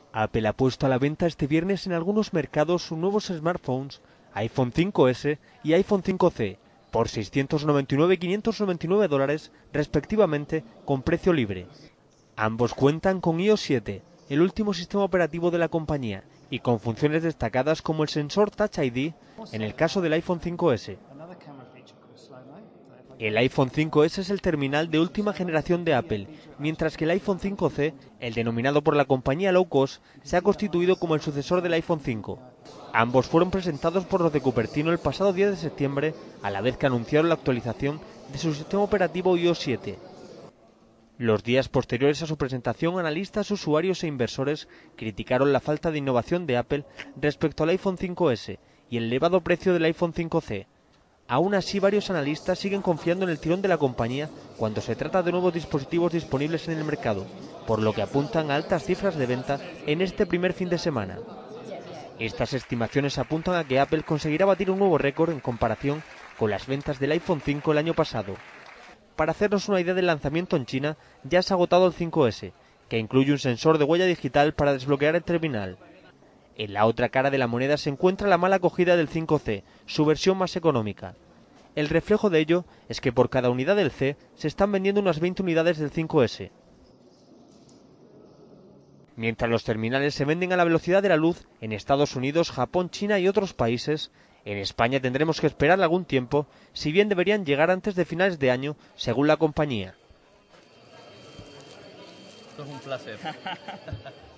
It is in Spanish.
Apple ha puesto a la venta este viernes en algunos mercados sus nuevos smartphones iPhone 5S y iPhone 5C por $699 y $599 respectivamente con precio libre. Ambos cuentan con iOS 7, el último sistema operativo de la compañía, y con funciones destacadas como el sensor Touch ID en el caso del iPhone 5S. El iPhone 5S es el terminal de última generación de Apple, mientras que el iPhone 5C, el denominado por la compañía low cost, se ha constituido como el sucesor del iPhone 5. Ambos fueron presentados por los de Cupertino el pasado 10 de septiembre, a la vez que anunciaron la actualización de su sistema operativo iOS 7. Los días posteriores a su presentación, analistas, usuarios e inversores criticaron la falta de innovación de Apple respecto al iPhone 5S y el elevado precio del iPhone 5C. Aún así, varios analistas siguen confiando en el tirón de la compañía cuando se trata de nuevos dispositivos disponibles en el mercado, por lo que apuntan a altas cifras de venta en este primer fin de semana. Estas estimaciones apuntan a que Apple conseguirá batir un nuevo récord en comparación con las ventas del iPhone 5 el año pasado. Para hacernos una idea del lanzamiento en China, ya se ha agotado el 5S, que incluye un sensor de huella digital para desbloquear el terminal. En la otra cara de la moneda se encuentra la mala acogida del 5C, su versión más económica. El reflejo de ello es que por cada unidad del C se están vendiendo unas 20 unidades del 5S. Mientras los terminales se venden a la velocidad de la luz en Estados Unidos, Japón, China y otros países, en España tendremos que esperar algún tiempo, si bien deberían llegar antes de finales de año, según la compañía. Esto es un placer.